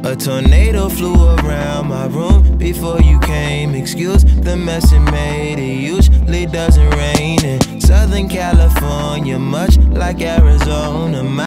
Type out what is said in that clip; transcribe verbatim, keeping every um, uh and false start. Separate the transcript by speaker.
Speaker 1: A tornado flew around my room before you came. Excuse the mess it made. It usually doesn't rain in Southern California, much like Arizona. My